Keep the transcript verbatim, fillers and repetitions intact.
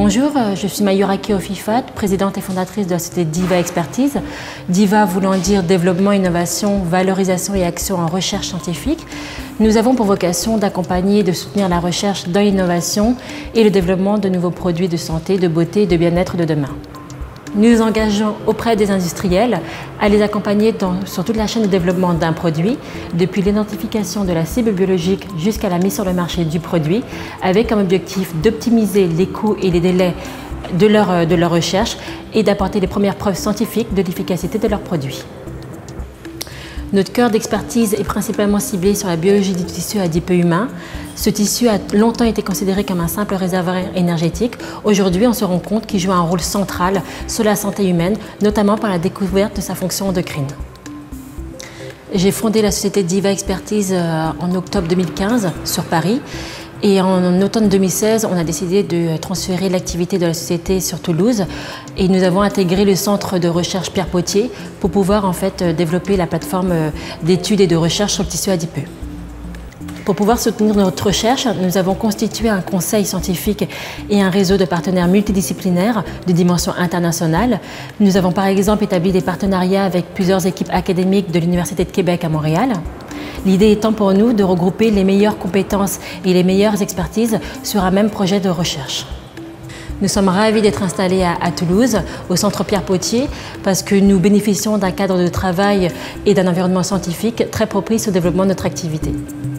Bonjour, je suis Mayuraki Ofifat, présidente et fondatrice de la société DIVA Expertise. DIVA voulant dire développement, innovation, valorisation et action en recherche scientifique. Nous avons pour vocation d'accompagner et de soutenir la recherche dans l'innovation et le développement de nouveaux produits de santé, de beauté et de bien-être de demain. Nous nous engageons auprès des industriels à les accompagner dans, sur toute la chaîne de développement d'un produit, depuis l'identification de la cible biologique jusqu'à la mise sur le marché du produit, avec comme objectif d'optimiser les coûts et les délais de leur, de leur recherche et d'apporter les premières preuves scientifiques de l'efficacité de leurs produits. Notre cœur d'expertise est principalement ciblé sur la biologie du tissu adipeux humain. Ce tissu a longtemps été considéré comme un simple réservoir énergétique. Aujourd'hui, on se rend compte qu'il joue un rôle central sur la santé humaine, notamment par la découverte de sa fonction endocrine. J'ai fondé la société DIVA Expertise en octobre deux mille quinze sur Paris. Et en automne deux mille seize, on a décidé de transférer l'activité de la société sur Toulouse et nous avons intégré le centre de recherche Pierre Potier pour pouvoir en fait développer la plateforme d'études et de recherche sur le tissu adipeux. Pour pouvoir soutenir notre recherche, nous avons constitué un conseil scientifique et un réseau de partenaires multidisciplinaires de dimension internationale. Nous avons par exemple établi des partenariats avec plusieurs équipes académiques de l'Université de Québec à Montréal. L'idée étant pour nous de regrouper les meilleures compétences et les meilleures expertises sur un même projet de recherche. Nous sommes ravis d'être installés à, à Toulouse, au centre Pierre Potier, parce que nous bénéficions d'un cadre de travail et d'un environnement scientifique très propice au développement de notre activité.